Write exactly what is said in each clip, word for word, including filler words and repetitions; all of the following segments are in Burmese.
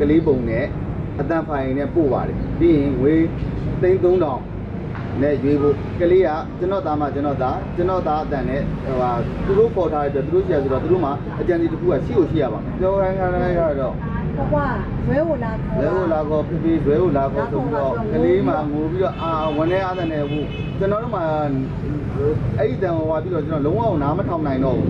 ကလေးပုံနဲ့အတန်ဖိုင်နဲ့ပို့ပါတယ်ပြီးရင်ငွေသိန်းသုံးထောင်နဲ့ရွေးဖို့ကလေးကကျွန်တော်သားမှကျွန်တော်သားကျွန်တော်သားအတန်နဲ့ဟိုဟာသူတို့ပေါ်ထားတဲ့သူတို့ရှိရဆိုတော့သူတို့မှအကြံစီတစ်ခုကရှိကိုရှိရပါမယ်ပြောခိုင်းခိုင်းရတော့ဟုတ်ကွာဇွဲကိုလာခေါ်ဇွဲကိုလာခေါ်ဖိဖိဇွဲကိုလာခေါ်ဆိုပြီးတော့ကလေးမှငိုပြီးတော့အာဝန်ထဲအားတဲ့နဲ့ဘူးကျွန်တော်တို့မှအဲ့ဒီတန်ဟိုဟာပြီးတော့ကျွန်တော်လုံးဝနားမထောင်နိုင်တော့ဘူး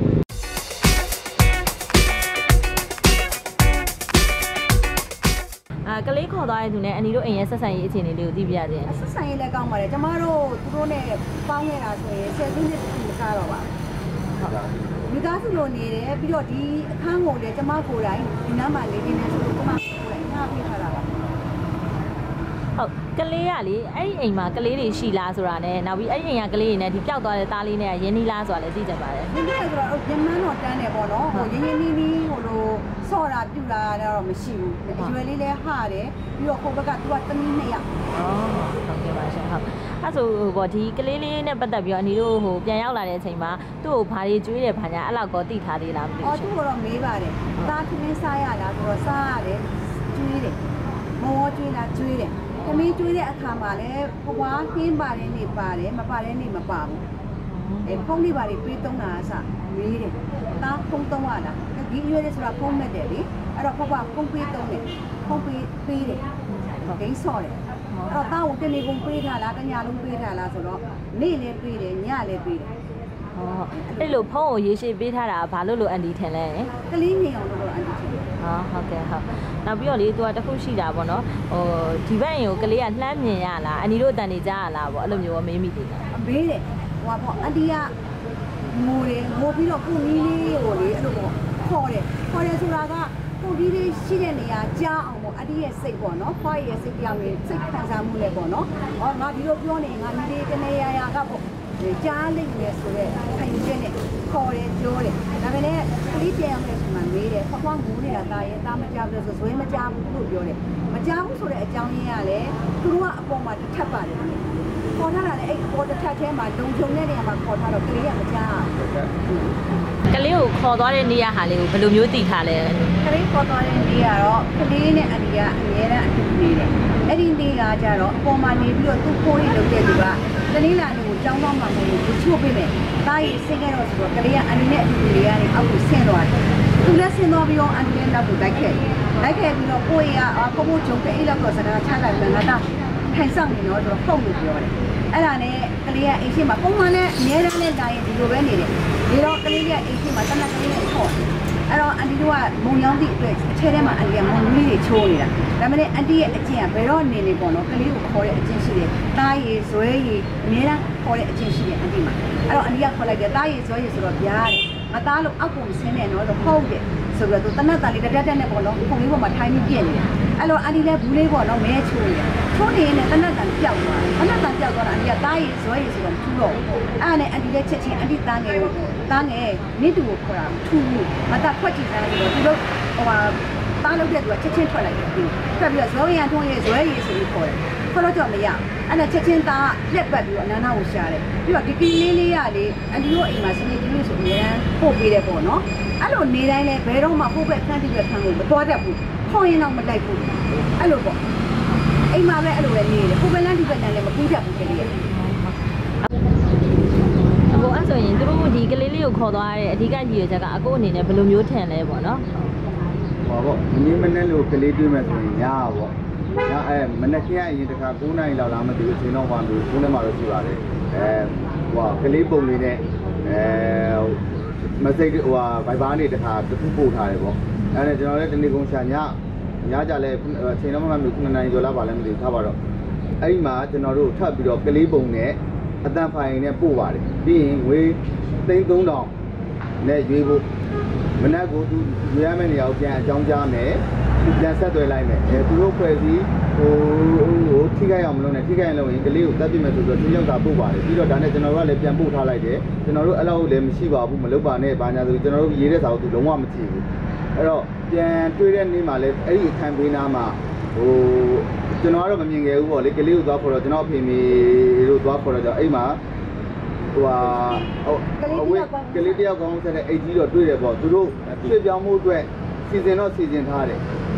ကလေးခေါ်သွားတဲ့သူနဲ့အနီတို့အိမ်ရဲ့ဆက်ဆံရေးအခြေအနေလေးကိုသိပြရသေးတယ်ဆက်ဆံရေးလည်းကောင်းပါတယ်ကျမတို့သူတို့နဲ့ပေါင်းနေတာဆိုရင်ဆယ်စုနှစ်မကားတော့ပါဘူးမိသားစုလိုနေတယ်ပြီးတော့ဒီအခန်းကိုလည်းကျမကိုယ်တိုင်ဒီနားမှာနေနေတယ်ဆိုတော့ကျမကိုယ်တိုင်ငှားပေးထားတာပါဟုတ်ကလေးကလေအဲ့ဒီအိမ်မှာကလေးတွေရှိလားဆိုတာနဲ့နောက်ပြီးအဲ့ဒီအိမ်ကကလေးတွေနဲ့ဒီပျောက်သွားတဲ့သားလေးနဲ့ရင်းနှီးလားဆိုတာလည်းသိကြပါတယ်ရင်းနှီးဆိုတော့ရမန်းတော့တန်းတယ်ပေါ့နော်ဟိုရင်းရင်းနှီးနှီးဟိုလိုဆော့တာပြူလာတော့မရှိဘူးအရွယ်လေးလည်းဟာတယ်ပြီးတော့ကိုဘက်ကသူကသမီးနှစ်ယောက်အော်ဟုတ်ကဲ့ပါရှင်ဟုတ်အဲ့ဆိုဟိုဒီကလေးလေးနဲ့ပတ်သက်ပြီးတော့အနီတို့ဟိုပြန်ရောက်လာတဲ့အချိန်မှာသူ့ကိုဘာတွေကျွေးတယ်ဘာညာအဲ့လောက်ကောသိထားသေးလားမသိဘူးအော်သူ့ကိုတော့မေးပါတယ်သားခင်းစားရလားဆိုတော့စားရတယ်ကျွေးတယ်မောကျွေးလားကျွေးတယ်သမီးကျွေးတဲ့အခါမှာလည်းဘွားခင်းပါတယ်နေပါတယ်မပါတယ်နေမပါဘူးအဲဖုန်းလေးပါလေးပေးသုံးတာအစမေးတယ်သားဖုန်းသုံးရလားဒီရွေးလေးဆိုတာဖုန်းမဲ့တယ်လေအဲ့တော့ဘွားဖုန်းပေးသုံးတယ်ဖုန်းပေးပေးတယ်ဒိန်းဆော့တယ်အဲ့တော့သားကိုတနေ့ကုန်ပေးထားလားတညလုံးပေးထားလားဆိုတော့နေ့လည်းပေးတယ်ညလည်းပေးတယ်ဟောအဲ့လိုဖုန်းကိုရေးရှိပေးထားတာဘာလို့လို့အန်တီထင်လဲကလေးငယ်အောင်လို့အန်တီထင်ဟာဟုတ်ကဲ့ဟုတ်နောက်ပြီးတော့လေသူကတခုရှိတာပေါ့နော်ဟိုဒီဘက်ရင်ကိုကလေးကလှမ်းမြင်ရလားအန်တီတို့တန်နေကြရလားပေါ့အဲ့လိုမျိုးမေးမိသေးတယ်မေးတယ်ဟိုပေါ့အန်တီကငိုတယ်ငိုပြီးတော့ကိုမီးလေးကိုလေအဲ့လိုပေါ့ခေါ်တယ်ခေါ်တယ်ဆိုတာကကိုကြီးလေးရှိတဲ့နေရာကြားအောင်ပေါ့အတီးရဲ့စိတ်ပေါ့နော်ဖွားရဲ့စိတ်ပြောင်းနေစိတ်ခံစားမှုနဲ့ပေါ့နော်ဟောငါဒီလိုပြောနေငါမီးလေးတနေရာရာကပေါ့ကြားလိမ့်မယ်ဆိုတော့ခံယူချက်နဲ့ခေါ်တယ်ပြောတယ်ဒါပေမဲ့ကလေးပြန်အောင်လည်းဒီမှာမေးတယ်ဖွားဖွားငိုနေတာတာရဲ့တာမကြောက်လို့ဆိုဇွဲမကြောက်ဘူးလို့ပြောတယ်မကြောက်ဘူးဆိုတဲ့အကြောင်းရင်းကလည်းသူတို့ကအပေါ်မှာတစ်ထပ်ပါတယ်ခေါ်ထားတာလည်းအဲ့ပေါ်တစ်ထပ်ထဲမှာလုံခြုံတဲ့နေရာမှာခေါ်ထားတော့ကလေးကမကြောက်ကလေးကိုခေါ်သွားတဲ့နေရာဟာလေးကိုဘယ်လိုမျိုးတည်ထားလဲကလေးခေါ်သွားတဲ့နေရာတော့ကလေးနဲ့အန်ဒီကအများနဲ့အတူနေတယ်အဲ့ဒီနေကကြတော့အပေါ်မှာနေပြီးတော့သူ့ခိုးလေးလုပ်တဲ့လူကတနင်္လာနေ့ကိုကြောင်းတော့မှမဟုတ်ဘူးချိုးပေးမယ်တားရီဆင်းခဲ့တော့ဆိုတော့ကလေးကအန်ဒီနဲ့အတူနေရတယ်အောက်ကိုဆင်းသွားတယ်သူလည်းဆင်းသွားပြီးတော့အန်ဒီနဲ့နောက်ကိုလိုက်ခဲ့လိုက်ခဲ့ပြီးတော့ကိုယ်ကကိုကိုဂျုံတဲ့အိလောက်တော့စကားချလိုက်တယ်ငါတော့ထိုင်ဆောင်နေတော့ဆိုတော့ဖုန်းလို့ပြောတယ်အဲ့ဒါနဲ့ကလေးကအိမ်ရှိမှာပုံမှန်နဲ့အများအားနဲ့တာရင်ဒီလိုပဲနေတယ်ဒီတော့ကလေးကအိမ်ရှိမှာတနက်ကလေးနဲ့ခေါ်အဲ့တော့အန်တီတို့ကမုံရောင်းသည့်အတွက်အထဲထဲမှာအန်တီကမုံကြီးတွေချိုးနေတာဒါပေမဲ့အန်တီရဲ့အကျင့်ကဘယ်တော့နေနေပေါ့နော်ကလေးကိုခေါ်တဲ့အကျင့်ရှိတယ်တားရည်ဇွဲရည်အများအားခေါ်တဲ့အကျင့်ရှိတယ်အန်တီမှာအဲ့တော့အန်တီကခေါ်လိုက်တယ်တားရည်ဇွဲရည်ဆိုတော့ပြားတယ်ငါသားလို့အောက်ကိုဆင်းနေတော့ဟုတ်တယ်ဆိုတော့သူတနက်သားလေးတက်တက်နဲ့ပေါ့နော်ခုံလေးပေါ်မှာထိုင်းပြီးပြည့်နေတယ်အဲ့တော့အန်တီလည်းဘူးလေးပေါ့နော်မဲချိုးနေတယ်ချိုးနေရင်တနက်သားပျောက်သွားတယ်တနက်သားပျောက်သွားတာအန်တီကတားရည်ဇွဲရည်ဆိုတော့ထူတော့အဲ့နဲ့အန်တီလည်းချက်ချင်းအန်တီသားငယ်ကိုသားငယ်မိတူကိုခေါ်တာထူဘူးမသားဖွက်ကြည့်စားတယ်သူတို့ဟိုဟာသားလုပ်တဲ့သူကချက်ချင်းထွက်လိုက်တယ်သူထွက်ပြီးတော့ဇွဲရံထုံးရဲ့ဇွဲရည်ဆိုပြီးခေါ်တယ်ခေါ်တော့ကြောင့်မရအဲ့နဲ့ချက်ချင်းသားလက်ပတ်ပြီးတော့နာနာကိုရှာတယ်ပြီးတော့ဒီကလေးလေးကလေအန်တီတို့အိမ်မှာစနေကျူးလေးဆိုအများပို့ပေးတယ်ပေါ့နော်အဲ့လိုနေတိုင်းလဲဘယ်တော့မှပို့ပဲခန်းတိပဲခန်းကိုမတော်တတ်ဘူးခေါ်ရင်တော့မလိုက်ဘူးအဲ့လိုပေါ့အိမ်မှာပဲအဲ့လိုပဲနေတယ်ပို့ပဲလန်းဒီပဲလန်းလည်းမကူးတတ်ဘူးကလေးကအခုအဲ့ဆိုရင်တို့ဒီကလေးလေးကိုခေါ်သွားတဲ့အဓိကကြီးရချက်ကအကိုအနေနဲ့ဘယ်လိုမျိုးထင်လဲပေါ့နော်ဟောပေါ့မင်းမနဲ့လို့ကလေးတွေးမယ်ဆိုရင်ညာပေါ့ညာအဲမနေ့ကရင်တခါ၉နာရီလောက်လာမသိဘူးချိန်တော့မှလို့ခုနဲ့မှတော့ရှိပါတယ်အဲဟိုကလေးပုံလေးနဲ့အဲမစိတ်ဟိုဟာဗိုက်ဘားနေတခါတစ်ခုပို့ထားတယ်ပေါ့အဲနဲ့ကျွန်တော်လည်းတနေ့ကုန်ရှာညညကြလဲချိန်တော့မှမလို့ခုနာရီကျော်လာပါလဲမသိဘူးထားပါတော့အဲ့ဒီမှာကျွန်တော်တို့ထပ်ပြီးတော့ကလေးပုံနဲ့အတန်ဖိုင်နဲ့ပို့ပါတယ်ပြီးရင်ငွေသိန်းသုံးထောင်နဲ့ရွေးဖို့မနက်ကိုသူရွေးရမယ့်နေရာကိုပြန်အကြောင်းကြားမယ်ပြန်ဆက်သွယ်လိုက်မယ်အဲသူတို့ဖွဲ့စည်းဟိုဟိုထိခိုက်အောင်မလုပ်နဲ့ထိခိုက်ရင်လို့ရင်ကလေးကိုတက်ပြမယ်ဆိုတော့သူရောက်တာပို့ပါတယ်ပြီးတော့ဒါနဲ့ကျွန်တော်တို့ကလည်းပြန်ပို့ထားလိုက်တယ်ကျွန်တော်တို့အဲ့လောက်လည်းမရှိပါဘူးမလုပ်ပါနဲ့ဘာညာဆိုကျွန်တော်တို့ရေးတဲ့စာကိုသူလုံးဝမကြည့်ဘူးအဲ့တော့ပြန်တွေးတဲ့နေ့မှာလည်းအဲ့ဒီအခန်းဘေးနားမှာဟိုကျွန်တော်ကတော့မမြင်ခဲ့ဘူးပေါ့လေကလေးကိုသွားခေါ်တော့ကျွန်တော်အဖေမေတို့သွားခေါ်တော့ကြောင့်အဲ့မှာဟိုဟာဟိုကလေးတယောက်ကောင်းဆက်တဲ့အိတ်ကြီးတော့တွေ့တယ်ပေါ့သူတို့ရွှေ့ပြောင်းမှုအတွက်စီစဉ်တော့စီစဉ်ထားတယ်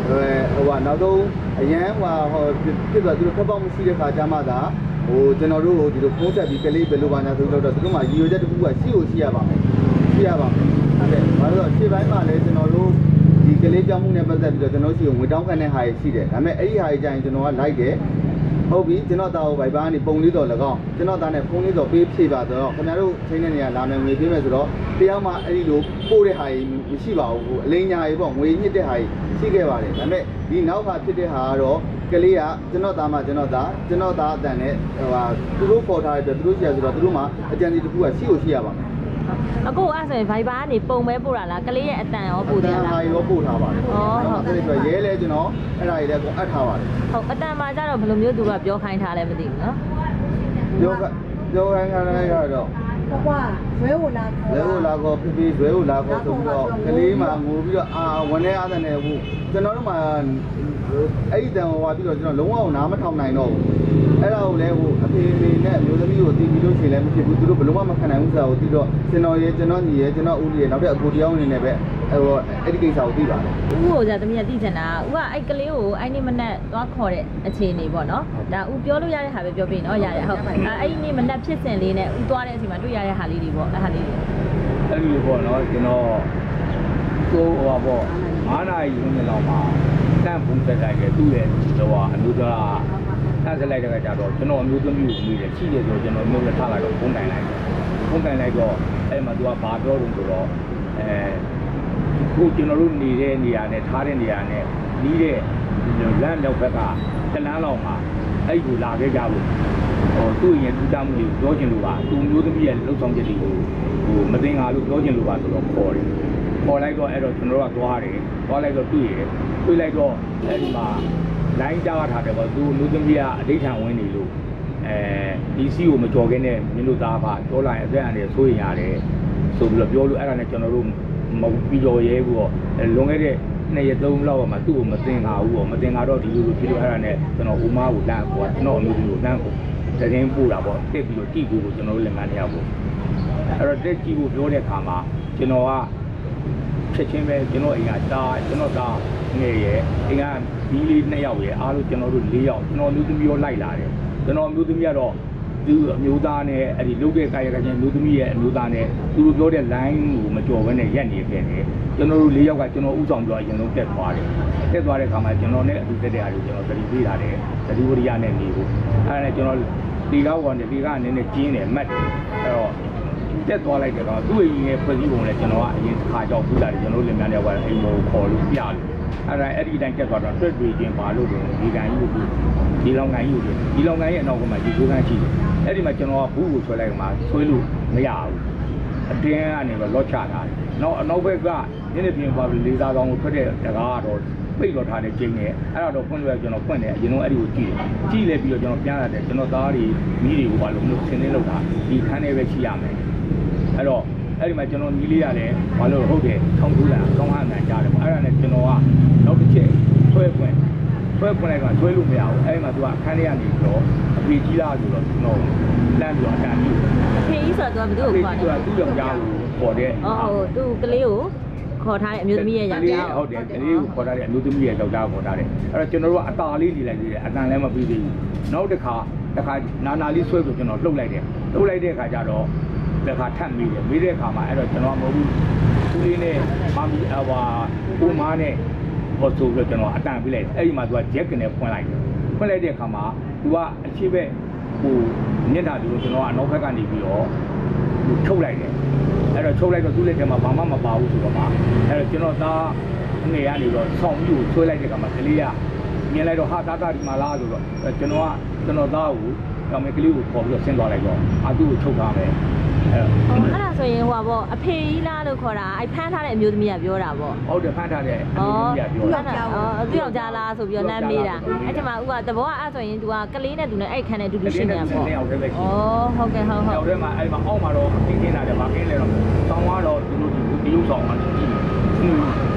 ဟိုကနောက်ဆုံးအရန်ဟိုဟိုဖြစ်သွားသူတို့ခက်ပေါက်မရှိတဲ့ခါကျမှသာဟိုကျွန်တော်တို့ဒီလိုဖုံးဆက်ပြီးကလေးဘယ်လိုပါညာဆိုတော့သူတို့မှရီရွယ်ချက်တစ်ခုကရှိကိုရှိရပါမယ်ရှိရပါမယ်ဟုတ်တယ်ဘာလို့လဲရှေ့ပိုင်းမှာလည်းကျွန်တော်တို့ဒီကလေးကြောင်းမှုနဲ့ပတ်သက်ပြီးတော့ကျွန်တော်ရှိကိုငွေတောင်းခံတဲ့ဟာရှိတယ်ဒါပေမဲ့အဲ့ဒီဟာကြီးကျရင်ကျွန်တော်ကလိုက်တယ်ဟုတ်ပြီကျွန်တော်သားကိုဗိုက်ပါကနေပုံလေးတော်၎င်းကျွန်တော်သားနဲ့ဖုန်းလေးတော်ပေးဖြည့်ပါတော့ခင်ဗျားတို့ချိန်တဲ့နေရာလာမယ်ငွေပေးမယ်ဆိုတော့တရားမှအဲ့ဒီလိုပို့တဲ့ဟာကြီးမရှိပါဘူးအလိညာကြီးပေါ့ငွေညှစ်တဲ့ဟာကြီးရှိခဲ့ပါတယ်ဒါပေမဲ့ဒီနောက်မှာဖြစ်တဲ့ဟာကတော့ကလေးကကျွန်တော်သားမှကျွန်တော်သားကျွန်တော်သားအတန်နဲ့ဟိုဟာသူတို့ပေါ်ထားတဲ့သူတို့ရှိရဆိုတော့သူတို့မှအကြံစီတစ်ခုကရှိကိုရှိရပါမယ်အခုအဲ့ဆိုရင် Viber ကနေပုံမဲပို့တာလားကလေးရဲ့အတန်ရောပို့တယ်လားအတန်ဟာရောပို့ထားပါတယ်ဩဟုတ်အဲ့ဒါရဲလဲကျွန်တော်အဲ့ဒါကြီးလည်းကိုအပ်ထားပါတယ်ဟုတ်အတန်မှာကျတော့ဘယ်လိုမျိုးသူကပြောခိုင်းထားလဲမသိဘူးနော်ပြောပြောခိုင်းထားတဲ့ကတော့ဘကွာဇွဲကိုလာခေါ်ဇွဲကိုလာခေါ်ပြပြဇွဲကိုလာခေါ်ဆိုပြီးတော့ကလေးမှငိုပြီးတော့အာဝန်ထဲအားတဲ့နဲ့ဘူးကျွန်တော်တို့မှအဲ့ဒီတန်ဟိုဟာပြီးတော့ကျွန်တော်လုံးဝနားမထောင်နိုင်တော့ဘူးအဲ့ဒါကိုလည်းဟိုအဖေအမေနဲ့မျိုးသမီးကိုတီးပြီးလို့ရှိရင်လည်းမဖြစ်ဘူးသူတို့ဘယ်လုံးဝမခံနိုင်ဘူးဆိုတာကိုတီးတော့ကျွန်တော်ရေကျွန်တော်ညီရေကျွန်တော်ဦးလေးရေနောက်ထပ်အကိုတယောက်အနေနဲ့ပဲဟိုအဲ့ဒီကိစ္စကိုသိပါတယ်ဦးကိုじゃသမီးကသိချင်တာဦးကအဲ့ကလေးကိုအဲ့နေ့မနက်သွားခေါ်တဲ့အခြေအနေပေါ့နော်ဒါဦးပြောလို့ရတဲ့ဟာပဲပြောပြနော်ရတယ်ဟုတ်အဲ့ဒီနေ့မနက်ဖြစ်စဉ်လေးနဲ့ဦးသွားတဲ့အချိန်မှာတွေ့ရတဲ့ဟာလေးတွေပေါ့အဲ့ဟာလေးတွေအဲ့ဒီပေါ့နော်ကျွန်တော်ကိုဟိုပါပေါ့ငါးနာရီဝန်းကျင်လောက်မှာတန့်ပုံတက်လိုက်တယ်သူ့ရဲ့ဟိုဟာအမျိုးသားတန့်ဆက်လိုက်တဲ့ကကြတော့ကျွန်တော်အမျိုးသမီးကိုမိတယ်ရှိတယ်ဆိုကျွန်တော်မျိုးနဲ့ထားလိုက်တော့ဖုန်းတိုင်လိုက်တယ်ဖုန်းတိုင်လိုက်တော့အဲ့မှာသူကဘာပြောလို့ဆိုတော့အဲခုကျွန်တော်တို့နေတဲ့နေရာနဲ့ထားတဲ့နေရာနဲ့နီးတဲ့လမ်းလောက်ဘက်ကတလန်းလောက်မှာအဲ့ကိုလာခဲ့ကြလို့ဟိုသူ့ရင်ထူးခြားမှုတွေကိုပြောချင်လို့ပါသူမျိုးသမီးရဲ့လှုပ်ဆောင်ချက်တွေကိုဟိုမသိငါလို့ပြောချင်လို့ပါဆိုတော့ခေါ်တယ်ခေါ်လိုက်တော့အဲ့တော့ကျွန်တော်တို့ကသွားတယ်သွားလိုက်တော့တွေ့ရတယ်တွေ့လိုက်တော့အဲ့ဒီမှာလိုင်းကြားထားတယ်ပေါ့သူမျိုးသမီးကအဋိဌာန်ဝင်နေလို့အဲဒီစီကိုမကြော်ခင်းနဲ့မင်းတို့သားပါပြောလိုက်အသက်အန္တရာယ်ဆိုးရင်ရတယ်ဆိုပြီးတော့ပြောလို့အဲ့ဒါနဲ့ကျွန်တော်တို့မပြီးကြော်ရဲဘူးပေါ့လွန်ခဲ့တဲ့နှစ်ရက်သုံးလောက်မှသူ့ကိုမသိငါဘူးပေါ့မသိငါတော့ဒီလိုလိုဖြစ်လို့အဲ့ဒါနဲ့ကျွန်တော်ဦးမားကိုလမ်းပေါ့ကျွန်တော်အမျိုးသမီးကိုလမ်းကိုသတင်းပို့တာပေါ့တက်ပြီးတော့ကြည့်ကိုကျွန်တော်တို့လည်းမန်းရဘူးအဲ့တော့တက်ကြည့်ဖို့ပြောတဲ့အခါမှာကျွန်တော်ကချက်ချင်းပဲကျွန်တော်အိမ်ကတားကျွန်တော်သားငယ်ရယ်အိမ်ကဒီလေးနှစ်ယောက်ရယ်အားလုံးကျွန်တော်တို့လေးယောက်ကျွန်တော်မျိုးသမီးရောလိုက်လာတယ်ကျွန်တော်မျိုးသမီးကတော့သူအမျိုးသားနဲ့အဲ့ဒီလုတ်တဲ့ကာယကချင်းမျိုးသမီးရဲ့အမျိုးသားနဲ့သူတို့ပြောတဲ့ line ကိုမကြော်ဘဲနဲ့ရက်နေခဲ့တယ်ကျွန်တော်တို့လေးယောက်ကကျွန်တော်ဥဆောင်ပြောအရင်ဆုံးတက်သွားတယ်တက်သွားတဲ့အခါမှာကျွန်တော်နဲ့အတူတက်တဲ့အားကိုကျွန်တော်သတိပေးထားတယ်သတိဝရိယနဲ့နေဖို့အဲ့ဒါနဲ့ကျွန်တော်ဒီကောက်ကနေဒီကအနေနဲ့ကျင်းတယ်မတ်တယ်အဲ့တော့တက်သွားလိုက်တယ်တော့သူ့အရင်ရဲ့ဖွဲ့စည်းပုံနဲ့ကျွန်တော်ကအရင်တစ်ခါကြောက်ပူးလာတယ်ကျွန်တော်တို့လင်မယားတွေကအိမ်ပေါ်ခေါ်လို့ပြလို့အဲ့ဒါအဲ့ဒီတိုင်းတက်သွားတော့တွေ့တွေ့ချင်းပါလို့ဒီကန်ကြီးကိုဒီလောင်ကန်ကြီးကိုဒီလောင်ကန်ရဲ့အနောက်ကမှဒီကိုကန်ရှိတယ်အဲ့ဒီမှာကျွန်တော်ကဘူးကိုဆွဲလိုက်မှဆွဲလို့မရဘူးအတင်းကနေတော့လော့ချတာတယ်နောက်အနောက်ဘက်ကနည်းနည်းပြင်ပါလေးစားကောင်ကိုထွက်တဲ့တကားကတော့ပိတ်တော့ထားတဲ့ကျင်းနဲ့အဲ့ဒါတော့ဖွင့်လို့ကျွန်တော်ဖွင့်တယ်အရင်တော့အဲ့ဒီကိုကြည့်တယ်ကြည့်လဲပြီးတော့ကျွန်တော်ပြန်လာတယ်ကျွန်တော်သားတွေမိတွေကိုဘာလို့မလို့ဆင်းနေလောက်တာဒီခန်းထဲပဲရှိရမယ်အဲ့တော့အဲ့ဒီမှာကျွန်တော်ညီလေးရတယ်ဘာလို့ဟုတ်တယ်ထောင်းထူးလာကောင်းဟန်ကန်ကြားတယ်ပေါ့အဲ့ဒါနဲ့ကျွန်တော်ကနောက်တစ်ချက်ဆွဲဖွင့်ဆွဲဖွင့်လိုက်ကဆွဲလို့မရဘူးအဲ့ဒီမှာသူကအခန်းထဲကနေပြီးတော့အဖေကြီးလာဆိုတော့ကျွန်တော်လမ်းပြီးတော့အတန်ပြီးအဖေကြီးဆိုတော့သူကဘယ်သူ့ကိုခေါ်တယ်သူကသူ့ယောက်ျားကိုခေါ်တဲ့ဟုတ်သူကလေးကိုခေါ်ထားတဲ့အမျိုးသမီးရဲ့ယောက်ျားဟုတ်တယ်ကလေးကိုခေါ်ထားတဲ့အမျိုးသမီးရဲ့ယောက်ျားကိုခေါ်ထားတယ်အဲ့တော့ကျွန်တော်တို့ကအတာလေးနေလိုက်သေးတယ်အတန်လည်းမပြီးသေးဘူးနောက်တစ်ခါတစ်ခါနာနာလေးဆွဲပြီးကျွန်တော်လှုပ်လိုက်တယ်လှုပ်လိုက်တဲ့အခါကျတော့တစ်ခါထပ်မိတယ်မိတဲ့အခါမှာအဲ့တော့ကျွန်တော်မဟုတ်ဘူးသူလေးနဲ့မမီအဝါဦးမားနဲ့ဟောဆိုပြီးကျွန်တော်အတန်ပြလိုက်အဲ့ဒီမှာသူကဂျက်ကနေဖွင့်လိုက်တယ်ဖွင့်လိုက်တဲ့အခါမှာသူကအချိဘက်ဟိုမျက်နှာသူကျွန်တော်ကအနောက်ဘက်ကနေပြီးတော့ထုတ်လိုက်တယ်အဲ့တော့ထုတ်လိုက်တော့သူ့လက်ထဲမှာဘာမှမပါဘူးဆိုတော့မှအဲ့တော့ကျွန်တော်သားငယ်ကနေတော့ဆောင်းပြီးကိုဆွဲလိုက်တဲ့အခါမှာကလေးကမြင်လိုက်တော့ဟာသားသားဒီမှာလားဆိုတော့ကျွန်တော်ကကျွန်တော်သားကိုကောင်မကလေးကိုခေါ်ပြီးတော့ဆင်းသွားလိုက်တော့အတူကိုထုတ်ထားမယ်အဲ့ဒါဆိုရင်ဟိုပါပေါ့အဖေကြီးလားလို့ခေါ်တာအဲ့ဖမ်းထားတဲ့အမျိုးသမီးကပြောတာပေါ့ဟုတ်တယ်ဖမ်းထားတဲ့အမျိုးသမီးကပြောတာအော်သူ့ယောက်ျားလားဆိုပြီးတော့လမ်းမေးတာအဲ့ချိန်မှာဦးကတဘောကအဲ့ဆိုရင် तू ကကလေးနဲ့ तू နဲ့အဲ့ခန်းနဲ့အတူတူရှိနေတာပေါ့ဩဟုတ်ကဲ့ဟုတ်ဟုတ်ရောက်ထဲမှာအဲ့မှာအောက်မှာတော့ခင်းခင်းလာတယ်ဗာခင်းလေတော့ဆောင်းသွားတော့သူတို့ဒီရုပ်ဆောင်မှကြည့်နေနောက်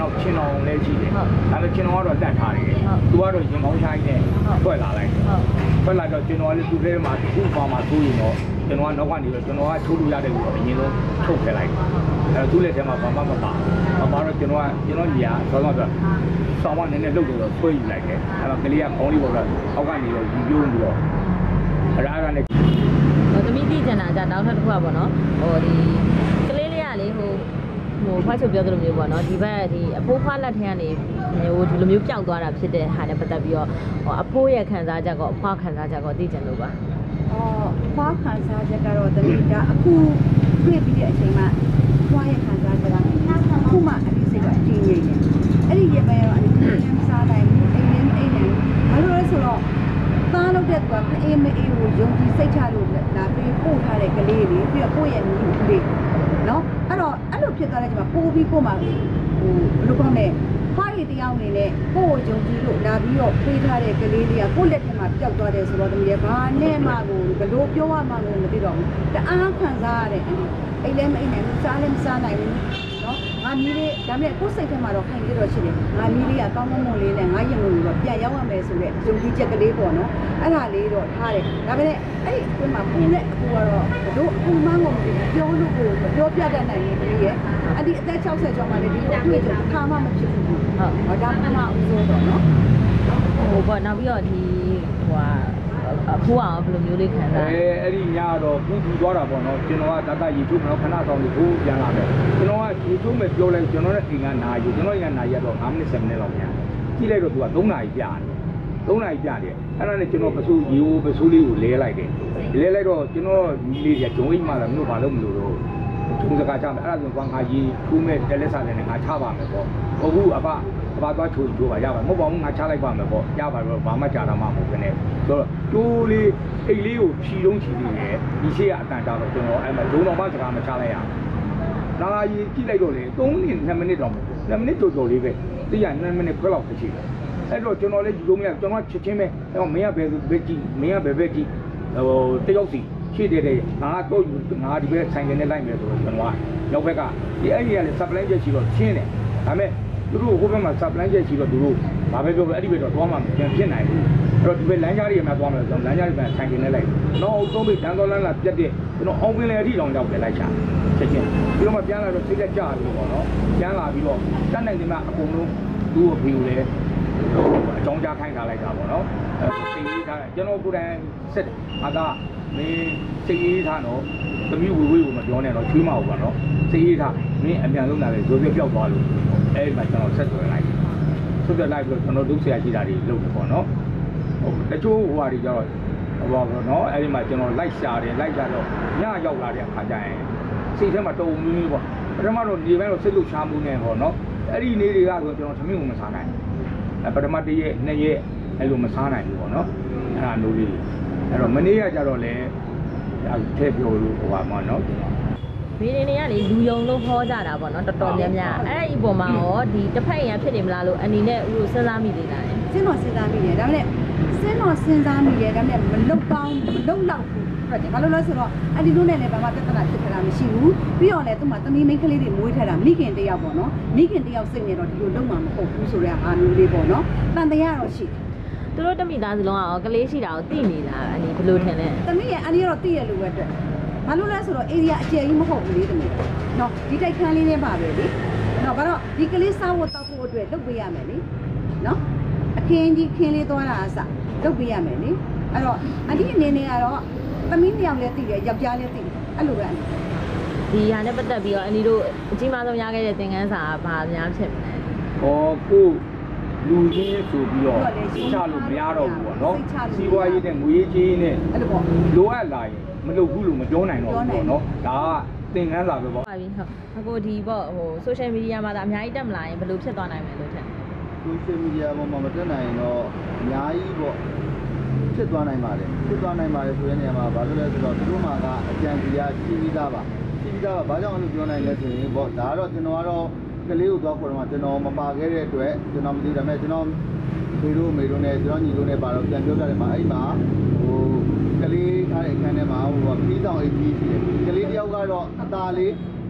နောက်ချင်းတော်လည်းရှိတယ်ဒါပေမဲ့ချင်းတော်ကတော့တက်ထားတယ်သူကတော့ရင်ပေါင်းဆိုင်နဲ့ထွက်လာလိုက်ထွက်လာတော့ကျွန်တော်လည်းသူ့ထဲမှာသူ့ပေါ်မှာသိုးရင်တော့ကျွန်တော်ကနောက်ကနေတော့ကျွန်တော်ကထိုးလို့ရတယ်လို့အရင်ဆုံးထုတ်ခဲ့လိုက်အဲသူ့လက်ထဲမှာဘာမှမပါဘာမှတော့ကျွန်တော်ကကျွန်တော်ညီကဆောင်းတော့ဆောင်းမနည်းနည်းလှုပ်လို့တော့ဆွဲယူလိုက်တယ်အဲမှာကလေးကခေါင်းလေးပေါ်တော့အောက်ကနေတော့ယူပြုံးပြီးတော့အဲ့ဒါကနေဟိုသမီးသိချင်တာじゃနောက်ထပ်တစ်ခုอ่ะပေါ့နော်ဟိုဒီကလေးလေးကလေဟိုဟိုဖွားချုပ်ပြောသလိုမျိုးပေါ့နော်ဒီဘက်ဒီအဖိုးဖွားလက်ထက်ကနေဟိုဒီလိုမျိုးပျောက်သွားတာဖြစ်တဲ့ဟာနဲ့ပတ်သက်ပြီးတော့ဟိုအဖိုးရဲ့ခံစားချက်ကောအဖွားခံစားချက်ကောသိချင်လို့ပါအော်ဖွားခံစားချက်ကတော့တမီးကအခုတွေ့ပြီးတဲ့အချိန်မှာဖွားရဲ့ခံစားချက်ကအခုမှအပြီးစိတ်ကအတင်းငိမ့်နေအဲ့ဒီရပဲရောအတင်းငိမ့်စားနိုင်ဘူးအိမ်လေးအိမ်နေဘာလို့လဲဆိုတော့သားလုပ်တဲ့ကွာအေးမအေးကိုယုံကြည်စိတ်ချလို့လာပြီးပို့ထားတဲ့ကလေးလေးပြီးတော့ကိုယ့်ရဲ့ညီလေးနော်အဲ့တော့အဲ့လိုဖြစ်သွားတဲ့ချိန်မှာပို့ပြီးကို့မှာဟိုဘယ်လိုကောင်းလဲဖွားရည်တရားအနေနဲ့ကိုယ့်ကိုယုံကြည်လို့လာပြီးတော့ဖေးထားတဲ့ကလေးလေးကကိုယ့်လက်ထဲမှာပျောက်သွားတယ်ဆိုတော့တမီးရဲ့ဘာနဲ့မှကိုဘယ်လိုပြောရမှန်းကိုမသိတော့ဘူးတအားခံစားရတယ်အိမ်လည်းမအိမ်နိုင်ဘူးစားလည်းမစားနိုင်ဘူးနော်ငါမီးလေးဒါပေမဲ့ကိုယ်စိတ်ထဲမှာတော့ခိုင်ပြီးတော့ရှိတယ်ငါမီးလေးကကောင်းကောင်းမွန်လေးနဲ့ငါရင်လို့တော့ပြန်ရောက်ရမယ်ဆိုတဲ့ယုံကြည်ချက်ကလေးပေါ့နော်အဲ့ဒါလေးတော့ထားတယ်ဒါပေမဲ့အဲ့ဒီအတွင်းမှာပူတဲ့အကူကတော့ဘလို့အကူမှန်းကိုမသိဘူးပြောလို့ကိုပြောပြတတ်နိုင်ရင်လေးရဲ့အဲ့ဒီအသက်၆၀ကျော်မှလည်းဒီလိုတွေ့ကြခါမှမဖြစ်ဘူးဟုတ်ဟောဒါမှမဦးစိုးတော့နော်ဟိုပေါ့နောက်ပြီးတော့ဒီဟိုဟာအဖိုးအောင်ဘယ်လိုမျိုးလေးခံစားအဲအဲ့ဒီညတော့ပူပူသွားတာပေါ့နော်ကျွန်တော်ကတတရေထုတ်မလို့ခဏဆောင်ပြီးဘူးပြန်လာတယ်ကျွန်တော်ကရေထုတ်မဲ့ပြောလိုက်ကျွန်တော်ရဲ့အိမ်ကနာရီကျွန်တော်ရဲ့နာရီကတော့၅မိနစ်၁၀မိနစ်လောက်ပြန်ကြည့်လိုက်တော့သူက၃နာရီပြတယ်၃နာရီပြတယ်အဲ့ဒါနဲ့ကျွန်တော်ပစိုးရေအိုးပစိုးလေးကိုလဲလိုက်တယ်လဲလိုက်တော့ကျွန်တော်ညီလေးကဂျုံအိမ်မှာလည်းမလို့ဘာလို့မလို့တော့ထုံးစကားချမယ်အဲ့ဒါဆိုကွာငါရေထိုးမဲ့တယ်လက်စားတယ်နဲ့ငါချပါမယ်ပေါ့ဟုတ်ဘူးအဖအဖသွားချိုးချိုးပါရပါမဟုတ်ပါဘူးငါချလိုက်ပါမယ်ပေါ့ရပါတော့ဘာမှကြာတာမှမဟုတ်ဘူးနဲ့ဆိုတော့ကျိုးလေးအိတ်လေးကိုဖြီလုံးချီနေတယ်ဒီရှေ့ကအတန်တာတော့ကျွန်တော်အဲ့မှာဒုံတော်မှစကားမချလိုက်ရဘူးနာရီကြည့်လိုက်တော့လေ၃မိနစ်၂မိနစ်တော့မဟုတ်ဘူး၂မိနစ်ကျော်ကျော်လေးပဲသိရ၂မိနစ်ခွဲလောက်ဖြစ်ရှိတယ်အဲ့တော့ကျွန်တော်လည်းယူလို့မရကျွန်တော်ချက်ချင်းပဲအဲ့တော့မင်းကဘယ်ဘက်ကြည့်မင်းကဘယ်ဘက်ကြည့်ဟိုတယောက်စီရှိတယ်တဲ့ငါတော့ငါဒီဘက်ဆိုင်ကနေလိုက်မယ်ဆိုတော့ကျွန်တော်ကရောက်ဘက်ကဒီအဲ့ဒီကလည်း supply ချက်ရှိတော့ချင်းတယ်ဒါပေမဲ့သူတို့ဟိုဘက်မှာ supply ချက်ရှိတော့သူတို့ဘာပဲပြောပြောအဲ့ဒီဘက်တော့သွားမှပြန်ဖြစ်နိုင်ဘူးအဲ့တော့ဒီဘက်လမ်းကြားတွေမှာသွားမယ်ဆိုတော့လမ်းကြားတွေမှာဆိုင်ကနေလိုက်တော့အုပ်ဆုံးပြီးတန်းတော်လန်းလာပြတ်တဲ့ကျွန်တော်အောင်ပင်လေအထိတောင်ရောက်တယ်လိုက်ချချက်ချင်းပြီးတော့မှပြန်လာတော့စိတ်လက်ကြပြီးပေါ့နော်ပြန်လာပြီးတော့တတ်နိုင်တယ်မှာအကုန်လုံးသူ့အဖေကိုလည်းအကြောင်းကြားခိုင်းထားလိုက်တာပေါ့နော်အဲစိတ်ကြီးထားတယ်ကျွန်တော်ကိုယ်တိုင်ဆက်တယ်အာသာမင်းစိတ်ကြီးထားတော့သမီးဝေဝေးကိုမပြောနဲ့တော့ချွေးမအောင်ပါနော်စိတ်ကြီးထားမင်းအမြန်ဆုံးလာလေဇိုးပြပြောက်သွားလို့အဲဒီမှာကျွန်တော်ဆက်သွယ်လိုက်ဆက်သွယ်လိုက်ပြီးတော့ကျွန်တော်ဒုဆရာရှိတာတွေလုပ်တယ်ပေါ့နော်ဟုတ်တချို့ဟိုဟာတွေကျတော့ဟိုပါပေါ့နော်အဲဒီမှာကျွန်တော်လိုက်ရှာတယ်လိုက်ကြတော့ညရောက်လာတဲ့အခါကျရင်စိတ်ထဲမှာတုံမီးပေါ့ပထမတော့နေပိုင်းတော့စိတ်လှုပ်ရှားမှုနဲ့ပေါ့နော်အဲ့ဒီနေတွေကဆိုကျွန်တော်သမီးကိုမစားနိုင်ဘူးပထမတည့်ရက်နှစ်ရက်အဲ့လိုမစားနိုင်ဘူးပေါ့နော်အဲ့ဒါမျိုးလေးအဲ့တော့မနေ့ကကြတော့လေထည့်ပြောလို့ဟိုပါမနော်ဗီဒီနေကလေလူယုံလို့ခေါ်ကြတာပေါ့နော်တော်တော်များများအဲ့ဒီပုံမှာရောဒီတစ်ဖက်ရန်ဖြစ်နေမလားလို့အနေနဲ့ဥစဉ်းစားမိသေးတာလေစဉ်းတော်စဉ်းစားမိတယ်ဒါပေမဲ့စဉ်းတော်စဉ်းစားမိတယ်ဒါပေမဲ့မလုတ်ကောင်းမလုတ်လောက်ဘူးဟုတ်တယ်ဘာလို့လဲဆိုတော့အဒီတို့နဲ့လည်းဘာမှပြဿနာဖြစ်ခဲ့တာမရှိဘူးပြီးတော့လည်းသူ့မှာသမီးမိန်းကလေးတွေမွေးထားတာမိခင်တယောက်ပေါ့နော်မိခင်တယောက်စိတ်နေတော့ဒီလိုလုံးမှာမဟုတ်ဘူးဆိုတဲ့အားမျိုးလေးပေါ့နော်တန်တရားတော့ရှိသူတို့တမိသားစုလုံးကကလေးရှိတာကိုသိနေလားအနီဘယ်လိုထင်လဲသမီးရဲ့အနီကတော့သိရလို့ပဲအတွက်ဘာလို့လဲဆိုတော့ area အကျယ်ကြီးမဟုတ်ဘူးလေသမီးနော်ဒီတိုက်ခန်းလေးနဲ့ပါပဲလေနော်ဘာတော့ဒီကလေးစားဖို့တောက်ဖို့အတွက်လုပ်ပေးရမယ်လေနော်အခင်းကြီးခင်းလေးသွားတာအစလုပ်ပေးရမယ်လေအဲ့တော့အဒီအနေနဲ့ကတော့သမီးနှစ်ယောက်လည်းသိတယ်ယောက်ျားလည်းသိတယ်အဲ့လိုပဲဒီဟာနဲ့ပတ်သက်ပြီးတော့အနီတို့အကြီးမားဆုံးရခဲ့တဲ့သင်ခန်းစာကဘာများဖြစ်မလဲဟောကိုလူကြီးဆိုပြီးတော့ချလို့မရတော့ဘူးပေါ့နော်စီးပွားရေးနဲ့ငွေကြေးနဲ့အဲ့လိုပေါ့လိုအပ်လာရင်မလုပ်ဘူးလို့မပြောနိုင်တော့ဘူးပေါ့နော်ဒါကသင်ခန်းစာပဲပေါ့ဟုတ်ပြီဟုတ်အခုဒီပေါ့ဟို social media မှာဒါအများကြီးတက်မလာရင်ဘယ်လိုဖြစ်သွားနိုင်မလဲလို့ထင် social media ပေါ်မှာမတက်နိုင်တော့အများကြီးပေါ့ဖြစ်သွားနိုင်ပါတယ်ဖြစ်သွားနိုင်ပါတယ်ဆိုတဲ့နေရာမှာဘာလို့လဲဆိုတော့သူတို့မှာကအကြံစီရရှိပြီးသားပါရှိပြီးသားပါဘာကြောင့်အဲ့လိုပြောနိုင်လဲဆိုရင်ပေါ့ဒါကတော့ကျွန်တော်ကတော့ကလေးကိုသွားခေါ်တော့ကျွန်တော်မပါခဲ့တဲ့အတွက်ကျွန်တော်မသိဒါပေမဲ့ကျွန်တော်ဖေတို့မေတို့နဲ့ကျွန်တော်ညီတို့နဲ့ပါတော့ပြန်ပြောကြတယ်မှာအဲ့မှာဟိုကလေးထားတဲ့အခန်းထဲမှာဟိုခီးဆောင်အိတ်ကြီးရှိတယ်ကလေးတယောက်ကတော့အသားလေး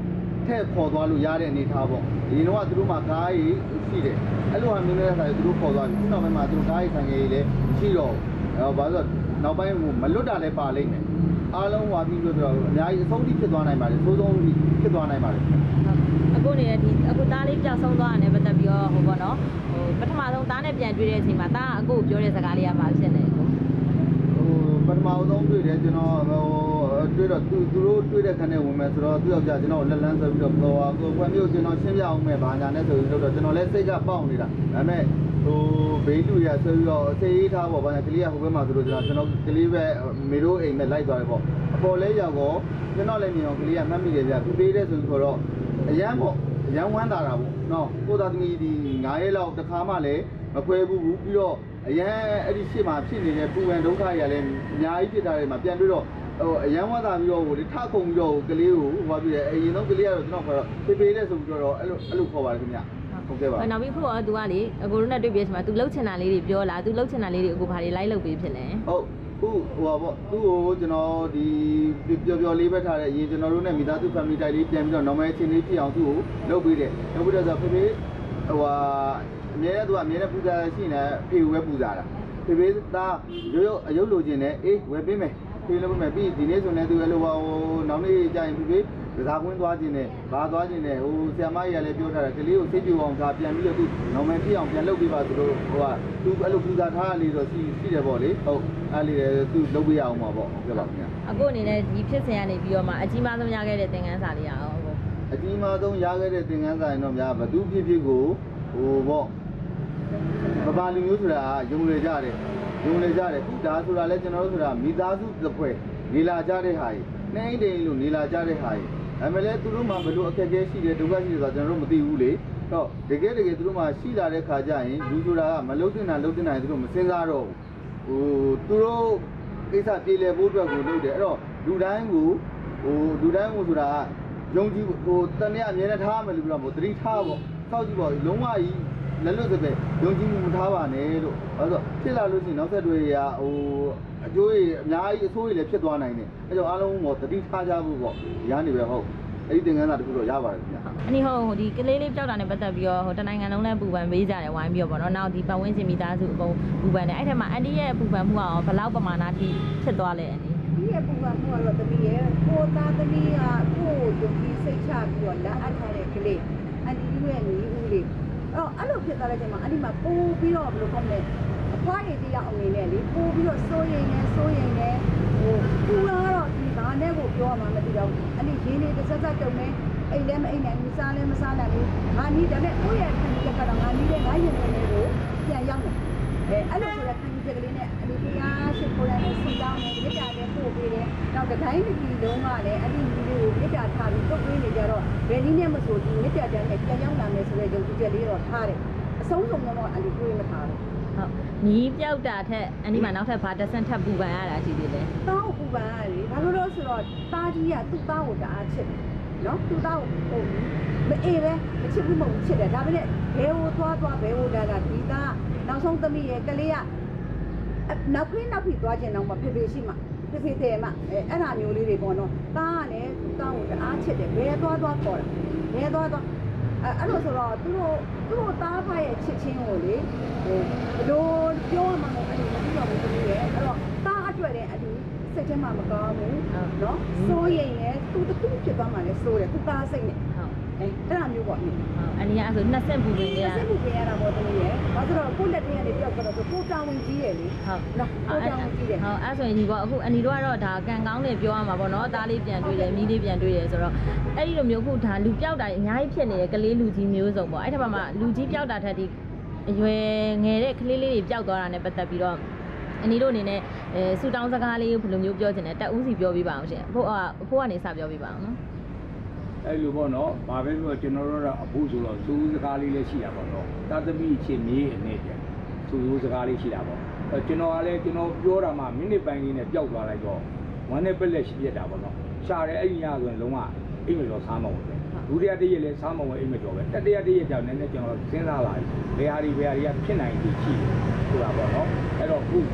ထည့်ခေါ်သွားလို့ရတဲ့အနေထားပေါ့ဒီတော့ကသူတို့မှကားကြီးရှိတယ်အဲ့လိုဟာမျိုးနဲ့ဆိုင်သူတို့ခေါ်သွားပြီခုနောက်ပိုင်းမှာသူတို့ကားကြီးဆိုင်ကြီးလည်းရှိတော့အဲဘာလို့နောက်ပိုင်းမလွတ်တာလည်းပါလိမ့်မယ်အားလုံးဟွာပြီးလို့ဆိုတော့အများကြီးအဆုံးထိဖြစ်သွားနိုင်ပါတယ်သိုးဆုံးဖြစ်သွားနိုင်ပါတယ်အခုနေတဲ့ဒီအခုသားလေးပြောက်ဆုံးသွားတယ်ပတ်သက်ပြီးတော့ဟိုပေါ့နော်ဟိုပထမဆုံးသားနဲ့ပြန်တွေ့တဲ့အချိန်မှာသားအခုပြောတဲ့စကားလေးကမှဖြစ်နေတယ်ဟိုပထမဆုံးတွေ့တယ်ကျွန်တော်ဟိုတွေ့တော့သူသူတို့တွေ့တဲ့ခါနဲ့ဝင်မယ်ဆိုတော့သူ့ယောက်ျားကျွန်တော်လက်လန်းဆိုပြီးတော့ဟိုကိုခွင့်မျိုးကျွန်တော်ရှင်းပြအောင်မယ်ဘာညာနဲ့ဆိုပြီးတော့ကျွန်တော်လည်းစိတ်ကပေါက်နေတာဒါပေမဲ့ဟိုဘေးလူရဆိုပြီးတော့စေးအေးထားပေါ့ဘာညာကလေးကဟိုဘက်မှာဆိုတော့ကျွန်တော်ကျွန်တော်ကလေးပဲမေတို့အိမ်နဲ့လိုက်သွားတယ်ပေါ့အပေါ်လဲရောက်တော့ကျွန်တော်လည်းမြင်အောင်ကလေးကမှတ်မိတယ်ဗျပြပေးတဲ့ဆိုပြီးတော့အရန်ပေါ့အရန်ဝမ်းတာတာပေါ့နော်ကိုသားသမီးဒီငါးရက်လောက်တစ်ခါမှလည်းမခွဲဘူးဘူးပြီးတော့အရန်အဲ့ဒီရှေ့မှာဖြစ်နေတဲ့ပူပန်ဒုက္ခတွေလည်းအများကြီးဖြစ်တာတွေမှာပြန်ပြီးတော့ဟိုအရန်ဝမ်းသာပြီးတော့ဟိုထခုံပြီးတော့ကလေးကိုဟိုပြီးတယ်အရင်ဆုံးကလေးကတော့ကျွန်တော်ခေါ်တော့ပေးပေးတဲ့ဆိုပြီးတော့အဲ့လိုအဲ့လိုခေါ်ပါတယ်ခင်ဗျဟုတ်ကဲ့ပါနောက်ပြီးခုတော့ तू ကလေအကိုတို့နဲ့တွေ့ပြီးဆိုမှ तू လှုပ်ချင်တာလေးတွေပြောလာ तू လှုပ်ချင်တာလေးတွေအကိုဘာတွေလိုက်လုပ်ပေးဖြစ်လဲဟုတ်ခုဟိုပါပေါ့သူ့ကိုကျွန်တော်ဒီပျော်ပျော်လေးပဲထားတဲ့အရင်ကျွန်တော်တို့နဲ့မိသားစု family တိုက်လေးပြန်ပြီးတော့ normal ချင်းလေးဖြစ်အောင်သူ့ကိုလုပ်ပေးတယ်လုပ်ပြီးတော့ဆိုဖေဖေဟိုဟာအမြဲတမ်းသူကအမြဲတမ်းပူဇာရှိနေဖေကိုပဲပူဇာတာဖေဖေသားရိုးရိုးအယုတ်လိုချင်တယ်အေးဝယ်ပေးမယ်ဖေလုပ်ပေးမယ်ပြီးဒီနေ့ဆိုလည်းသူလည်းဟိုနောက်နေ့ကျရင်ဖေဖေကစားကွင်းသွားခြင်းနဲ့ဘာသွားခြင်းနဲ့ဟိုဆရာမကြီးကလည်းပြောထားတယ်ကလေးကိုစိတ်ကြွအောင်ဒါပြန်ပြီးတော့သူ normal ဖြစ်အောင်ပြန်လုပ်ပေးပါသူတို့ဟိုကသူအဲ့လိုပူဇာထားလေးတော့ရှိရှိတယ်ပေါ့လေဟုတ်အဲ့လေးသူလုပ်ပေးရအောင်ပါပေါ့ဟုတ်ကဲ့ပါခင်ဗျာအခုအနေနဲ့ဒီဖြစ်စဉ်ကနေပြီးတော့မှအကြီးမားဆုံးရခဲ့တဲ့သင်ခန်းစာလေးရအောင်ဟုတ်အကြီးမားဆုံးရခဲ့တဲ့သင်ခန်းစာရင်တော့များဘသူဖြစ်ဖြစ်ကိုဟိုပေါ့ပပလူမျိုးဆိုတာယုံလေကြတယ်ယုံလေကြတယ်ခုဒါဆိုတာလဲကျွန်တော်တို့ဆိုတာမိသားစုတစ်ဖွဲ့နေလာကြတဲ့ဟာကြီးနှိမ့်တိန်လို့နေလာကြတဲ့ဟာကြီးဒါပေမဲ့လည်းသူတို့မှဘလို့အခက်အခဲရှိတယ်ဒုက္ခရှိတယ်ဆိုတာကျွန်တော်တို့မသိဘူးလေတော့တကယ်တကယ်သူတို့မှရှိလာတဲ့ခါကျရင်လူဆိုတာကမလုံးတင်တာလုံးတင်နိုင်သူတို့မစင်စားတော့ဘူးဟိုသူတို့ကိစ္စပြေလည်ဖို့အတွက်ကိုလုပ်တယ်အဲ့တော့လူတိုင်းကိုဟိုလူတိုင်းကိုဆိုတာကယုံကြည်ဟိုတနေ့အမြဲတမ်းထားမယ်လို့ပြောတော့သတိထားပေါ့စောက်ကြည့်ပေါ့လုံးဝကြီးလက်လွတ်စပယ်ယုံကြည်မှုမထားပါနဲ့လို့အဲဆိုဖြစ်လာလို့ရှိရင်နောက်ဆက်တွဲတွေကဟိုအကျိုးတွေအများကြီးအဆိုးတွေလည်းဖြစ်သွားနိုင်တယ်အဲကြောင့်အားလုံးပေါ့သတိထားကြဖို့ပေါ့ရနေပဲဟုတ်အဲ့ဒီသင်ခန်းစာတခုတော့ရပါတယ်ခင်ဗျာအနည်းဟိုဒီကလေးလေးပြောက်တာနဲ့ပတ်သက်ပြီးတော့ဟိုတနိုင်ငံလုံးလည်းပူပန်ပေးကြတယ်ဝိုင်းပြီးတော့ပေါ့နော်နောက်ဒီပတ်ဝန်းကျင်မိသားစုအကုန်ပူပန်တယ်အဲ့ထက်မှာအန်တီရဲ့ပူပန်မှုကရောဘယ်လောက်ပမာဏထိဖြစ်သွားလဲအန်တီဒီရဲ့ပူပန်မှုကတော့တမီးရဲ့ကိုသားသမီးကကိုယ်ကိုယုံကြည်စိတ်ချပြီးတော့လက်အပ်ထားတဲ့ကလေးအန်တီရဲ့ညီဦးလေးအဲ့အဲ့လိုဖြစ်သွားတဲ့ချိန်မှာအန်တီမှာပိုးပြီးတော့ဘယ်လိုကောင်းလဲအဖွားရည်တရားအနေနဲ့လေပိုးပြီးတော့စိုးရိမ်နေစိုးရိမ်နေဟိုသူကတော့ဒီဘာနဲ့ကိုပြောမှမသိတော့အဲ့ဒီရင်းလေးတစ်စက်စက်တုံနေအိမ်လည်းမအိမ်နိုင်ဘူးစားလည်းမစားနိုင်ဘူးငါနီးတယ်နဲ့ကိုယ့်ရဲ့ခံချက်ကတော့ငါနီးတဲ့ငါရင်ထဲကိုပြန်ရောက်တယ်အဲအဲ့လိုဆိုတဲ့ခံချက်ကလေးနဲ့အလီတရားရှိခိုးရတဲ့စီတောင်းနဲ့မြစ်တာလည်းပို့ပေးတယ်နောက်တစ်တိုင်းတစ်ပြည်လုံးကလည်းအဲ့ဒီလူတွေကိုမြစ်တာထားပြီးတုတ်ပေးနေကြတော့ဘယ်နည်းနဲ့မဆိုဒီမြစ်တာတန်းနဲ့ပြန်ရောက်လာမယ်ဆိုတဲ့ယုံကြည်ချက်လေးတော့ထားတယ်အဆုံးစုံတော့အလီကိုမထားဘူးဟုတ်ညီးပြောက်တာထက်အနိမနောက်ထပ်ဘာတစ်ဆင့်ထပ်ပူပန်ရတာရှိသေးတယ်။တောင်းပူပန်ရတယ်။ဘာလို့လို့ဆိုတော့တားကြီးကသူ့သားကိုတအားချစ်တယ်။နော်သူ့သားကိုဟိုမအေးပဲမချစ်ဘူးမဟုတ်ချစ်တယ်။ဒါပေမဲ့ဘဲဟိုသွားသွားဘဲဟိုလာလာဒီသားနောက်ဆုံးသမီးရဲ့ကလေးကနောက်ခေးနောက်ပြီးသွားခြင်းတော့မဖေဖေရှိမှဖေဖေတဲ့မှအဲအဲ့ဒါမျိုးလေးတွေပေါ့နော်။သားကလည်းသူ့သားကိုတအားချစ်တယ်။ဘဲသွားသွားခေါ်တယ်။ဘဲသွားသွားအဲအဲ့လိုဆိုတော့သူတို့သူတို့သားဖရဲ့ချစ်ချင်းကိုလေဟိုဘလို့ပြောမှမဟုတ်အဲ့လိုမပြောဘူးသူရဲ့အဲ့တော့သားအတွက်လည်းအဲ့ဒီစိတ်ထဲမှာမကောင်းဘူးနော်စိုးရိမ်နေသူတခုဖြစ်သွားမှလည်းစိုးတယ်သူသားစိတ်နဲ့ဟုတ်အဲအဲ့ဒါမျိုးပေါ့နိဟုတ်အနည်းအဲ့ဆိုနှစ်ဆင့်ပူပင်နေရနှစ်ဆင့်ပူပင်ရတာပေါ့သူရဲ့ဘာလို့ဆိုတော့ကိုယ့်လက်ထဲကနေပြောက်တော့ဆိုကိုတောင်းဝင်ကြီးရဲ့လေဟုတ်နော်ကိုတောင်းဝင်ကြီးတယ်ဟုတ်အဲ့ဆိုရင်ဒီပေါ့အခုအနီတို့ကတော့ဒါကံကောင်းတယ်ပြောရမှာပေါ့နော်သားလေးပြန်တွေ့တယ်မိလေးပြန်တွေ့တယ်ဆိုတော့အဲ့ဒီလိုမျိုးခုဒါလူပြောက်တာအများကြီးဖြစ်နေတယ်ကလေးလူကြီးမျိုးစုံပေါ့အဲ့ထက်မှလူကြီးပြောက်တာထက်ဒီအရွယ်ငယ်တဲ့ကလေးလေးတွေပြောက်သွားတာနဲ့ပတ်သက်ပြီးတော့အနီတို့အနေနဲ့အဲဆူတောင်းစကားလေးဘယ်လိုမျိုးပြောချင်လဲတက်ဦးစီပြောပြပါအောင်ရှင်အဖိုးအဖိုးကနေစပြောပြပါအောင်နော်အဲ့လိုပေါ့နော်ဘာပဲပြောကျွန်တော်တို့ကအဖို့ဆိုတော့စူးစကားလေးလည်းရှိတာပေါ့နော်တာသမီချင်းမြေးအနေနဲ့စူးစကားလေးရှိတာပေါ့အဲကျွန်တော်ကလည်းကျွန်တော်ပြောတာမှမိနစ်ပိုင်းလေးနဲ့ပျောက်သွားလိုက်တော့ဝမ်းနဲ့ပက်လက်ရှိပြတာပေါ့နော်ရှာတယ်အဲ့ဒီညဆိုရင်လုံးဝအိမ်မကျော်စားမဝင်ဘူးဒုတိယတည့်ရက်လည်းစားမဝင်အိမ်မကျော်ပဲတတိယတည့်ရက်ကြောင့်နည်းနည်းကျွန်တော်စဉ်းစားလာတယ်ဘယ်ဟာဒီဘယ်ဟာတွေကဖြစ်နိုင်သည်ရှိတယ်ဆိုတာပေါ့နော်အဲ့တော့ခုငါ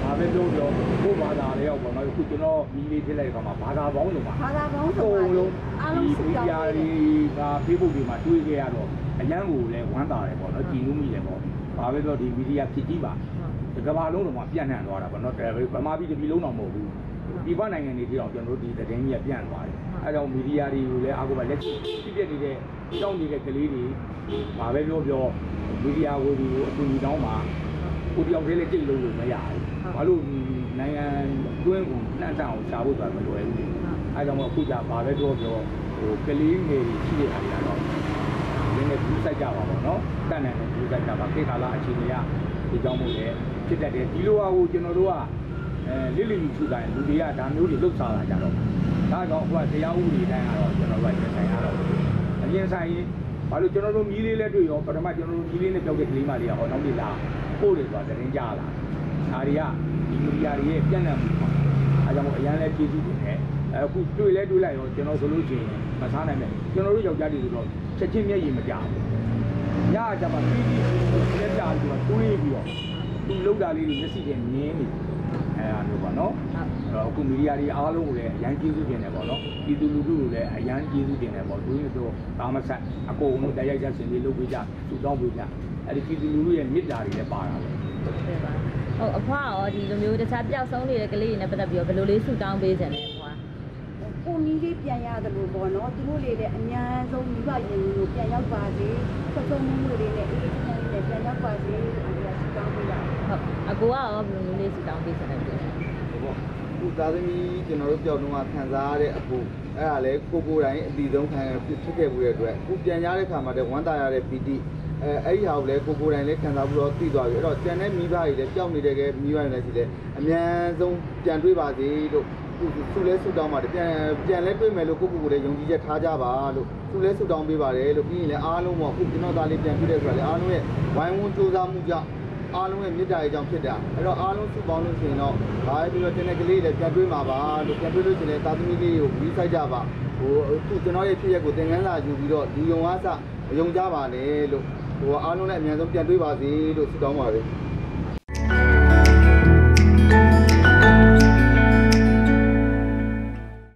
ဘာပဲပြောပြောကိုဘာသာလေးရောက်ပေါ့နော်အခုကျွန်တော်မီးလေးဖြစ်လိုက်တဲ့အခါမှာဘာသာပေါင်းစုံပါဘာသာပေါင်းစုံပါလုံးအားလုံးစုတောင်းပေးတယ်က Facebook တွေမှာတွေးခဲ့ရတော့အရန်ကိုလည်းဝမ်းသာတယ်ပေါ့နော်ကြည်နူးမိတယ်ပေါ့ဘာပဲပြောဒီမီဒီယာဖြစ်ကြီးပါကမ္ဘာလုံးတော့မှပြန့်နှံ့သွားတာပေါ့နော်ဗမာပြည်တစ်ပြည်လုံးတော့မဟုတ်ဘူးဒီဘနိုင်ငံတွေတောင်ကျွန်တော်တို့ဒီသတင်းကြီးကပြန့်သွားတယ်အဲကြောင့်မီဒီယာတွေကိုလည်းအားကိုပဲလက်ရှိဖြစ်ဖြစ်နေတဲ့ကြောင်းနေတဲ့ကလေးတွေဘာပဲပြောပြောမီဒီယာကိုဒီအကူအညီတောင်းပါကိုတယောက်တည်းလည်းကြိတ်လို့လို့မရဘူးဘာလို့နိုင်ငံတွင်းကိုနှံ့တအောင်ရှားဖို့ဆိုတာမလွယ်ဘူးအဲကြောင့်မို့အခုကြဘာပဲပြောပြောဟိုကလေးငယ်တွေရှိတဲ့အခါကျတော့နည်းနည်းဘူးစိုက်ကြပါပေါ့နော်တန်တယ်ဘူးစိုက်ကြပါခေတ်ကာလအခြေအနေကဒီကြောင့်မို့လေဖြစ်တတ်တယ်ဒီလိုဟာကိုကျွန်တော်တို့ကအဲလိလိယူထူတိုင်းလူတွေကဒါမျိုးတွေလှုပ်ရှားလာကြတော့ဒါကြောင့်အခုကတရားဥပဒေတိုင်းကတော့ကျွန်တော်တို့ကရင်ဆိုင်ရတော့အရင်ဆိုင်ရင်ဘာလို့ကျွန်တော်တို့မီးလေးလဲတွေ့ရောပထမကျွန်တော်တို့မီးလေးနဲ့ပြောက်တဲ့ကလေးမလေးကဟောနောက်နေ့လာပို့တယ်ဆိုတာသတင်းကြလာဒါတွေကဒီမီဒီယာတွေရဲ့ပြန့်နှံ့မှုပေါ့အဲကြောင့်မို့အရန်လဲကျေးဇူးတင်တယ်အခုတွေ့လဲတွေ့လိုက်ရောကျွန်တော်ဆိုလို့ရှိရင်မစားနိုင်မယ်ကျွန်တော်တို့ယောက်ျားတွေဆိုတော့ချက်ချင်းမျက်ရည်မကြဘူးညကြမှာပြီးပြီးလက်ကြပြီးတော့တွေးပြီးတော့သူ့လောက်တာလေးတွေမျက်စိနဲ့မြင်နေအဲအားမျိုးပါနော်အဲ့တော့အခုမီဒီယာတွေအားလုံးကိုလည်းအရန်ကျေးဇူးတင်တယ်ပေါ့နော်ဒီသူလူထုကိုလည်းအရန်ကျေးဇူးတင်တယ်ပေါ့သူတို့ဘာမှဆက်အကုန်လုံးတရားရစင်လေးလုပ်ပေးကြသူတောင်းပေးကြအဲ့ဒီဒီလူလူရဲ့မေတ္တာတွေလည်းပါတာပဲဟုတ်ပါဟုတ်အဖွားရောဒီလိုမျိုးတခြားပျောက်ဆုံးနေတဲ့ကလေးတွေနဲ့ပတ်သက်ပြီးတော့ဘယ်လိုလေးဆူတောင်းပေးကြလဲအဖွားကိုနီးလေးပြန်ရတယ်လို့ပေါ့နော်သူတို့လေးလည်းအများဆုံးမိဘရင်ကိုပြန်ရောက်ပါစေဆက်ဆုံးမှုတွေနဲ့အေးအေးချမ်းချမ်းလေးပြန်ရောက်ပါစေလို့အားရဆူတောင်းပေးတာဟုတ်အကိုကရောဘယ်လိုလေးဆူတောင်းပေးကြလဲပြောပေါ့ခုသားသမီးကျွန်တော်တို့ကြောက်တော့ခံစားရတဲ့အဖို့အဲ့ဒါလေကိုကိုတိုင်းအတီဆုံးခံဖြစ်ခဲ့မှုတဲ့အတွက်ခုပြန်ရတဲ့ခါမှာတည်းဝမ်းသာရတဲ့ပီတိအဲအဲ့ဒီဟာကိုလည်းကိုကိုတိုင်းလည်းခံစားပြီးတော့သိသွားပြီအဲ့တော့ကျန်တဲ့မိဘတွေလည်းကြောက်နေတဲ့ကမိဘတွေလည်းရှိတယ်အများဆုံးပြန်တွေးပါစေလို့သူလဲဆူတောင်းပါတယ်ပြန်ပြန်လဲတွေးမယ်လို့ကိုကိုကိုလည်းယုံကြည်ချက်ထားကြပါလို့သူလဲဆူတောင်းပေးပါတယ်လို့ပြီးရင်လည်းအားလုံးပေါ့ခုကျွန်တော်သားလေးပြန်ပြတဲ့ဆိုတော့လည်းအားလုံးရဲ့ဝိုင်းဝန်းကြိုးစားမှုကြောင့်အားလုံးရဲ့မေတ္တာရဲ့ကြောင့်ဖြစ်တာအဲ့တော့အားလုံးစုပေါင်းလို့ရှိရင်တော့ဘာပဲပြောတဲ့ကလေးလည်းပြန်တွေးမှာပါလို့ပြန်တွေးလို့ရှိရင်သားသမီးလေးကိုပြီးဆိုင်ကြပါဟိုအခုကျွန်တော်ရဲ့ဖြစ်ရက်ကိုသင်ခန်းစာယူပြီးတော့ဒီယုံအားစမယုံကြပါနဲ့လို့ဟိုအားလုံးလည်းအများဆုံးပြန်တွေးပါစေလို့ဆုတောင်းပါတယ်